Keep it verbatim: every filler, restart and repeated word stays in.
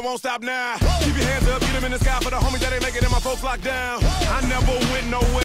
won't stop now. Keep your hands up, get them in the sky for the homies that ain't making it, my folks locked down. I never went nowhere.